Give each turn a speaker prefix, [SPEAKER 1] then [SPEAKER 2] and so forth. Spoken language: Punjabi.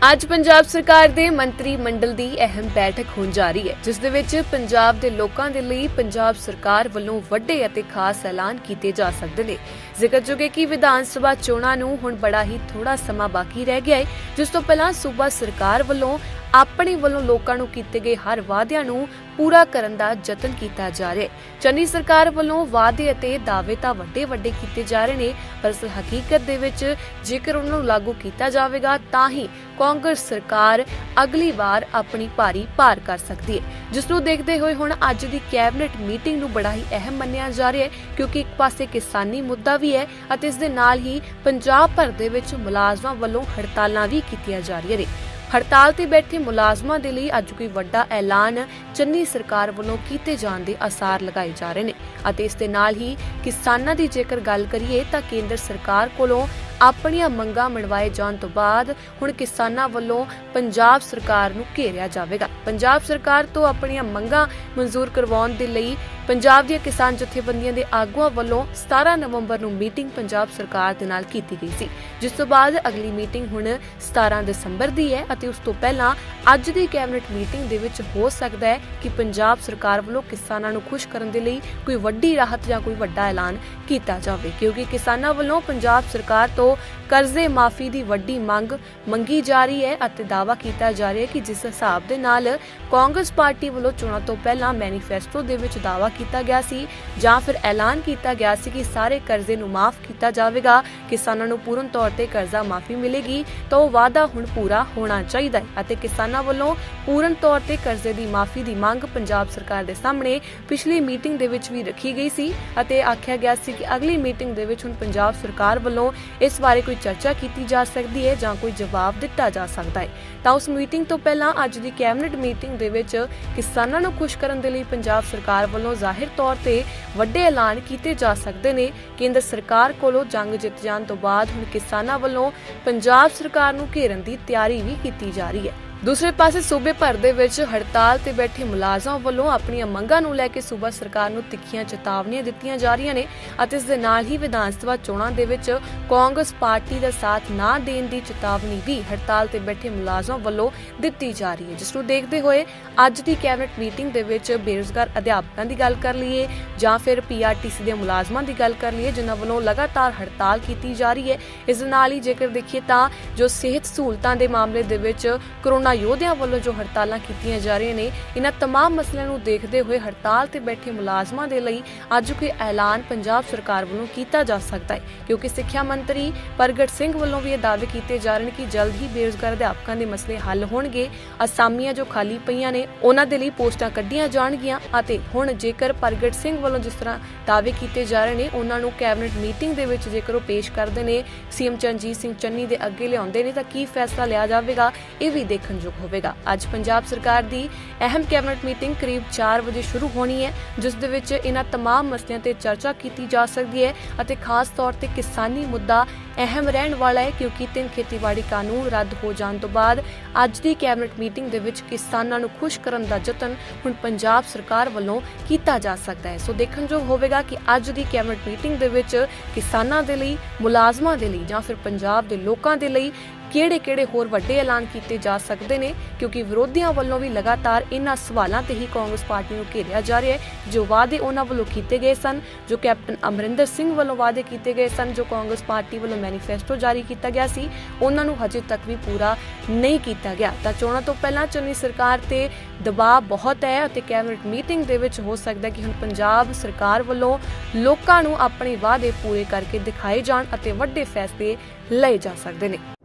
[SPEAKER 1] ਅੱਜ ਪੰਜਾਬ ਸਰਕਾਰ ਦੇ ਮੰਤਰੀ ਮੰਡਲ ਦੀ ਅਹਿਮ ਬੈਠਕ ਹੋਣ ਜਾ ਰਹੀ ਹੈ, ਜਿਸ ਦੇ ਵਿੱਚ ਪੰਜਾਬ ਦੇ ਲੋਕਾਂ ਦੇ ਲਈ ਪੰਜਾਬ ਸਰਕਾਰ ਵੱਲੋਂ ਵੱਡੇ ਅਤੇ ਖਾਸ ਐਲਾਨ ਕੀਤੇ ਜਾ ਸਕਦੇ ਨੇ। ਜ਼ਿਕਰਯੋਗ ਹੈ ਕਿ ਵਿਧਾਨ ਸਭਾ ਚੋਣਾਂ ਨੂੰ ਹੁਣ ਬੜਾ ਹੀ ਥੋੜਾ ਸਮਾਂ ਬਾਕੀ ਰਹਿ ਗਿਆ ਹੈ, ਜਿਸ ਤੋਂ ਪਹਿਲਾਂ ਸੂਬਾ ਸਰਕਾਰ ਵੱਲੋਂ ਆਪਣੇ ਵੱਲੋਂ ਲੋਕਾਂ ਨੂੰ ਕੀਤੇ ਗਏ ਹਰ ਵਾਅਦਿਆਂ ਨੂੰ ਪੂਰਾ ਕਰਨ ਦਾ ਯਤਨ ਕੀਤਾ ਜਾ ਰਿਹਾ ਹੈ। ਚੰਨੀ ਸਰਕਾਰ ਵੱਲੋਂ ਵਾਅਦੇ ਅਤੇ ਦਾਅਵੇ ਤਾਂ ਵੱਡੇ ਕੀਤੇ ਜਾ ਰਹੇ ਨੇ, ਪਰ ਹਕੀਕਤ ਦੇ ਵਿੱਚ ਜੇਕਰ ਉਹਨਾਂ ਨੂੰ ਲਾਗੂ ਕੀਤਾ ਜਾਵੇਗਾ ਤਾਂ ਹੀ ਕਾਂਗਰਸ ਸਰਕਾਰ ਅਗਲੀ ਵਾਰ ਆਪਣੀ ਭਾਰੀ ਭਾਰ ਕਰ ਸਕਦੀ ਹੈ। ਜਿਸ ਨੂੰ ਦੇਖਦੇ ਹੋਏ ਹੁਣ ਅੱਜ ਦੀ ਕੈਬਨਿਟ ਮੀਟਿੰਗ ਨੂੰ ਬੜਾ ਹੀ ਅਹਿਮ ਮੰਨਿਆ ਜਾ ਰਿਹਾ ਹੈ, ਕਿਉਂਕਿ ਇੱਕ ਪਾਸੇ ਕਿਸਾਨੀ ਮੁੱਦਾ ਵੀ ਹੈ ਅਤੇ ਇਸ ਦੇ ਨਾਲ ਹੀ ਪੰਜਾਬ ਭਰ ਦੇ ਵਿੱਚ ਮੁਲਾਜ਼ਮਾਂ ਵੱਲੋਂ ਹੜਤਾਲਾਂ ਵੀ ਕੀਤੀਆਂ ਜਾ ਰਹੀਆਂ ਨੇ। ਹੜਤਾਲ ਤੇ ਬੈਠੇ ਮੁਲਾਜ਼ਮਾਂ ਦੇ ਲਈ ਅੱਜ ਕੋਈ ਵੱਡਾ ਐਲਾਨ ਚੰਨੀ ਸਰਕਾਰ ਵੱਲੋਂ ਕੀਤੇ ਜਾਣ ਦੇ ਆਸਾਰ ਲਗਾਏ ਜਾ ਰਹੇ ਨੇ ਅਤੇ ਇਸ ਦੇ ਨਾਲ ਹੀ ਕਿਸਾਨਾਂ ਦੀ ਜੇਕਰ ਗੱਲ ਕਰੀਏ ਤਾਂ ਕੇਂਦਰ ਸਰਕਾਰ ਕੋਲੋਂ ਆਪਣੀਆਂ ਮੰਗਾਂ ਮਨਵਾਏ ਜਾਣ ਤੋਂ ਬਾਅਦ ਹੁਣ ਕਿਸਾਨਾਂ ਵੱਲੋਂ ਪੰਜਾਬ ਸਰਕਾਰ ਨੂੰ ਘੇਰਿਆ ਜਾਵੇਗਾ। ਪੰਜਾਬ ਸਰਕਾਰ ਤੋਂ ਆਪਣੀਆਂ ਮੰਗਾਂ ਮਨਜ਼ੂਰ ਕਰਵਾਉਣ ਦੇ ਲਈ ਪੰਜਾਬ ਦੀਆਂ ਕਿਸਾਨ ਜਥੇਬੰਦੀਆਂ ਦੇ ਆਗੂਆਂ ਵੱਲੋਂ 17 ਨਵੰਬਰ ਨੂੰ ਮੀਟਿੰਗ ਪੰਜਾਬ ਸਰਕਾਰ ਦੇ ਨਾਲ ਕੀਤੀ ਗਈ ਸੀ, ਜਿਸ ਤੋਂ ਬਾਅਦ ਅਗਲੀ ਮੀਟਿੰਗ ਹੁਣ 17 ਦਸੰਬਰ ਦੀ ਹੈ ਅਤੇ ਉਸ ਤੋਂ ਪਹਿਲਾਂ ਅੱਜ ਦੀ ਕੈਬਨਿਟ ਮੀਟਿੰਗ ਦੇ ਵਿੱਚ ਹੋ ਸਕਦਾ ਹੈ ਕਿ ਪੰਜਾਬ ਸਰਕਾਰ ਵੱਲੋਂ ਕਿਸਾਨਾਂ ਨੂੰ ਖੁਸ਼ ਕਰਨ ਦੇ ਲਈ ਕੋਈ ਵੱਡੀ ਰਾਹਤ ਜਾਂ ਕੋਈ ਵੱਡਾ ਐਲਾਨ ਕੀਤਾ ਜਾਵੇ, ਕਿਉਂਕਿ ਕਿਸਾਨਾਂ ਵੱਲੋਂ ਪੰਜਾਬ ਸਰਕਾਰ ਤੋਂ ਕਰਜ਼ੇ ਮਾਫੀ ਦੀ ਵੱਡੀ ਮੰਗੀ ਜਾ ਰਹੀ ਹੈ ਅਤੇ ਦਾਅਵਾ ਕੀਤਾ ਜਾ ਰਿਹਾ ਹੈ ਕਿ ਜਿਸ ਹਿਸਾਬ ਦੇ ਨਾਲ ਕਾਂਗਰਸ ਪਾਰਟੀ ਵੱਲੋਂ ਚੋਣਾਂ ਤੋਂ ਪਹਿਲਾਂ ਮੈਨੀਫੈਸਟੋ ਦੇ ਵਿੱਚ ਦਾਅਵਾ ਕੀਤਾ ਗਿਆ ਸੀ ਜਾਂ ਫਿਰ ਐਲਾਨ ਕੀਤਾ ਗਿਆ ਸੀ ਕਿ ਸਾਰੇ ਕਰਜ਼ੇ ਨੂੰ ਮਾਫ ਕੀਤਾ ਜਾਵੇਗਾ, ਕਿਸਾਨਾਂ ਨੂੰ ਪੂਰਨ ਤੌਰ ਤੇ ਕਰਜ਼ਾ ਮਾਫੀ ਮਿਲੇਗੀ, ਤਾਂ ਉਹ ਵਾਅਦਾ ਹੁਣ ਪੂਰਾ ਹੋਣਾ ਚਾਹੀਦਾ ਹੈ ਅਤੇ ਕਿਸਾਨਾਂ ਵੱਲੋਂ ਪੂਰਨ ਤੌਰ ਤੇ ਕਰਜ਼ੇ ਦੀ ਮਾਫੀ ਦੀ ਮੰਗ ਪੰਜਾਬ ਸਰਕਾਰ ਦੇ ਸਾਹਮਣੇ ਪਿਛਲੀ ਮੀਟਿੰਗ ਦੇ ਵਿੱਚ ਵੀ ਰੱਖੀ ਗਈ ਸੀ ਅਤੇ ਆਖਿਆ ਗਿਆ ਸੀ ਕਿ ਅਗਲੀ ਮੀਟਿੰਗ ਦੇ ਵਿੱਚ ਹੁਣ ਪੰਜਾਬ ਸਰਕਾਰ ਵੱਲੋਂ ਇਸ ਬਾਰੇ ਕੋਈ ਚਰਚਾ ਕੀਤੀ ਜਾ ਸਕਦੀ ਹੈ ਜਾਂ ਕੋਈ ਜਵਾਬ ਦਿੱਤਾ ਜਾ ਸਕਦਾ ਹੈ। ਤਾਂ ਉਸ ਮੀਟਿੰਗ ਤੋਂ ਪਹਿਲਾਂ ਅੱਜ ਦੀ ਕੈਬਨਿਟ ਮੀਟਿੰਗ ਦੇ ਵਿੱਚ ਕਿਸਾਨਾਂ ਨੂੰ ਖੁਸ਼ ਕਰਨ ਦੇ ਲਈ ਪੰਜਾਬ ਸਰਕਾਰ ਵੱਲੋਂ ਜ਼ਾਹਿਰ ਤੌਰ ਤੇ ਵੱਡੇ ਐਲਾਨ ਕੀਤੇ ਜਾ ਸਕਦੇ ਨੇ। ਕੇਂਦਰ ਸਰਕਾਰ ਕੋਲੋਂ ਜੰਗ ਜਿੱਤ ਜਾਣ ਤੋਂ ਬਾਅਦ ਹੁਣ ਕਿਸਾਨਾਂ ਵੱਲੋਂ ਪੰਜਾਬ ਸਰਕਾਰ ਨੂੰ ਘੇਰਨ ਦੀ ਤਿਆਰੀ ਵੀ ਕੀਤੀ ਜਾ ਰਹੀ ਹੈ। ਦੂਸਰੇ ਪਾਸੇ ਸੂਬੇ ਭਰ ਦੇ ਵਿੱਚ ਹੜਤਾਲ ਤੇ ਬੈਠੇ ਮੁਲਾਜ਼ਮਾਂ ਵੱਲੋਂ ਆਪਣੀਆਂ ਮੰਗਾਂ ਨੂੰ ਲੈ ਕੇ ਸੂਬਾ ਸਰਕਾਰ ਨੂੰ ਤਿੱਖੀਆਂ ਚੇਤਾਵਨੀਆਂ ਦਿੱਤੀਆਂ ਜਾ ਰਹੀਆਂ ਨੇ ਅਤੇ ਇਸ ਦੇ ਨਾਲ ਹੀ ਵਿਧਾਨ ਸਭਾ ਚੋਣਾਂ ਦੇ ਵਿੱਚ ਕਾਂਗਰਸ ਪਾਰਟੀ ਦਾ ਸਾਥ ਨਾ ਦੇਣ ਦੀ ਚੇਤਾਵਨੀ ਵੀ ਹੜਤਾਲ ਤੇ ਬੈਠੇ ਮੁਲਾਜ਼ਮਾਂ ਵੱਲੋਂ ਦਿੱਤੀ ਜਾ ਰਹੀ ਹੈ। ਜਿਸ ਨੂੰ ਦੇਖਦੇ ਹੋਏ ਅੱਜ ਦੀ ਕੈਬਨਿਟ ਮੀਟਿੰਗ ਦੇ ਵਿੱਚ ਬੇਰੁਜ਼ਗਾਰ ਅਧਿਆਪਕਾਂ ਦੀ ਗੱਲ ਕਰ ਲਈਏ ਜਾਂ ਫਿਰ ਪੀਆਰਟੀਸੀ ਦੇ ਮੁਲਾਜ਼ਮਾਂ ਦੀ ਗੱਲ ਕਰ ਲਈਏ ਜਿਨ੍ਹਾਂ ਵੱਲੋਂ ਲਗਾਤਾਰ ਹੜਤਾਲ ਕੀਤੀ ਜਾ ਰਹੀ ਹੈ। ਇਸ ਦੇ ਨਾਲ ਹੀ ਜੇਕਰ ਦੇਖੀਏ ਤਾਂ ਜੋ ਸਿਹਤ ਸਹੂਲਤਾਂ ਦੇ ਮਾਮਲੇ ਦੇ ਵਿੱਚ ਕਰੋਨਾ ਯੋਧਿਆਂ ਵੱਲੋਂ ਜੋ ਹੜਤਾਲਾਂ ਕੀਤੀਆਂ ਜਾ ਰਹੀਆਂ ਨੇ, ਇਹਨਾਂ तमाम ਮਸਲਿਆਂ ਨੂੰ ਦੇਖਦੇ ਹੋਏ ਹੜਤਾਲ ਤੇ ਬੈਠੇ ਮੁਲਾਜ਼ਮਾਂ ਦੇ ਲਈ ਅੱਜ ਕੋਈ ਐਲਾਨ ਪੰਜਾਬ ਸਰਕਾਰ ਵੱਲੋਂ ਕੀਤਾ ਜਾ ਸਕਦਾ ਹੈ, ਕਿਉਂਕਿ ਸਿੱਖਿਆ ਮੰਤਰੀ ਪ੍ਰਗਟ ਸਿੰਘ ਵੱਲੋਂ ਵੀ ਇਹ ਦਾਅਵੇ ਕੀਤੇ ਜਾ ਰਹੇ ਨੇ ਕਿ ਜਲਦ ਹੀ ਬੇਰੁਜ਼ਗਾਰ ਅਧਿਆਪਕਾਂ ਦੇ ਮਸਲੇ ਹੱਲ ਹੋਣਗੇ, ਅਸਾਮੀਆਂ ਜੋ ਖਾਲੀ ਪਈਆਂ ਨੇ ਉਹਨਾਂ ਦੇ ਲਈ ਪੋਸਟਾਂ ਕੱਢੀਆਂ ਜਾਣਗੀਆਂ ਅਤੇ ਹੁਣ ਜੇਕਰ ਪ੍ਰਗਟ ਸਿੰਘ ਵੱਲੋਂ ਜਿਸ ਤਰ੍ਹਾਂ ਦਾਅਵੇ ਕੀਤੇ ਜਾ ਰਹੇ ਨੇ ਉਹਨਾਂ ਨੂੰ ਕੈਬਨਿਟ ਮੀਟਿੰਗ ਦੇ ਵਿੱਚ ਜੇਕਰ ਉਹ ਪੇਸ਼ ਕਰਦੇ ਨੇ, ਸੀਐਮ ਚਰਨਜੀਤ ਸਿੰਘ ਚੰਨੀ ਦੇ ਅੱਗੇ ਲਿਆਉਂਦੇ ਨੇ ਤਾਂ ਕੀ ਫੈਸਲਾ ਲਿਆ ਜਾਵੇਗਾ, ਇਹ ਵੀ ਦੇਖਣਯੋਗ ਹੋਵੇਗਾ। ਅੱਜ ਪੰਜਾਬ ਸਰਕਾਰ ਦੀ ਅਹਿਮ ਕੈਬਨਿਟ ਮੀਟਿੰਗ ਕਰੀਬ 4 ਵਜੇ ਸ਼ੁਰੂ ਹੋਣੀ ਹੈ, ਜਿਸ ਦੇ ਵਿੱਚ ਇਹਨਾਂ तमाम ਮਸਲਿਆਂ ਤੇ ਚਰਚਾ ਕੀਤੀ ਜਾ ਸਕਦੀ ਹੈ ਅਤੇ ਖਾਸ ਤੌਰ ਤੇ ਕਿਸਾਨੀ ਮੁੱਦਾ ਅਹਿਮ ਰਹਿਣ ਵਾਲਾ ਹੈ, ਕਿਉਂਕਿ 3 ਖੇਤੀਬਾੜੀ ਕਾਨੂੰਨ ਰੱਦ ਹੋ ਜਾਣ ਤੋਂ ਬਾਅਦ ਅੱਜ ਦੀ ਕੈਬਨਿਟ ਮੀਟਿੰਗ ਦੇ ਵਿੱਚ ਕਿਸਾਨਾਂ ਨੂੰ ਖੁਸ਼ ਕਰਨ ਦਾ ਯਤਨ ਹੁਣ ਪੰਜਾਬ ਸਰਕਾਰ ਵੱਲੋਂ ਕੀਤਾ ਜਾ ਸਕਦਾ ਹੈ। ਸੋ ਦੇਖਣਯੋਗ ਹੋਵੇਗਾ ਕਿ ਅੱਜ ਦੀ ਕੈਬਨਿਟ ਮੀਟਿੰਗ ਦੇ ਵਿੱਚ ਕਿਸਾਨਾਂ ਦੇ ਲਈ, ਮੁਲਾਜ਼ਮਾਂ ਦੇ ਲਈ ਜਾਂ ਫਿਰ ਪੰਜਾਬ ਦੇ ਲੋਕਾਂ ਦੇ ਲਈ ਕਿਹੜੇ ਹੋਰ ਵੱਡੇ ਐਲਾਨ ਕੀਤੇ ਜਾ ਸਕਦੇ ਨੇ, ਕਿਉਂਕਿ ਵਿਰੋਧੀਆਂ ਵੱਲੋਂ ਵੀ ਲਗਾਤਾਰ ਇਹਨਾਂ ਸਵਾਲਾਂ ਤੇ ਹੀ ਕਾਂਗਰਸ ਪਾਰਟੀ ਨੂੰ ਘੇਰਿਆ ਜਾ ਰਿਹਾ ਹੈ। ਜੋ ਵਾਅਦੇ ਉਹਨਾਂ ਵੱਲੋਂ ਕੀਤੇ ਗਏ ਸਨ, ਜੋ ਕੈਪਟਨ ਅਮਰਿੰਦਰ ਸਿੰਘ ਵੱਲੋਂ ਵਾਅਦੇ ਕੀਤੇ ਗਏ ਸਨ, ਜੋ ਕਾਂਗਰਸ ਪਾਰਟੀ ਵੱਲੋਂ ਮੈਨੀਫੈਸਟੋ ਜਾਰੀ ਕੀਤਾ ਗਿਆ ਸੀ, ਉਹਨਾਂ ਨੂੰ ਹਜੇ ਤੱਕ ਵੀ ਪੂਰਾ ਨਹੀਂ ਕੀਤਾ ਗਿਆ। ਤਾਂ ਚੋਣਾਂ ਤੋਂ ਪਹਿਲਾਂ ਚੰਨੀ ਸਰਕਾਰ ਤੇ ਦਬਾਅ ਬਹੁਤ ਹੈ ਅਤੇ ਕੈਬਨਿਟ ਮੀਟਿੰਗ ਦੇ ਵਿੱਚ ਹੋ ਸਕਦਾ ਕਿ ਹੁਣ ਪੰਜਾਬ ਸਰਕਾਰ ਵੱਲੋਂ ਲੋਕਾਂ ਨੂੰ ਆਪਣੇ ਵਾਅਦੇ ਪੂਰੇ ਕਰਕੇ ਦਿਖਾਏ ਜਾਣ ਅਤੇ ਵੱਡੇ ਫੈਸਲੇ ਲਏ ਜਾ ਸਕਦੇ ਨੇ।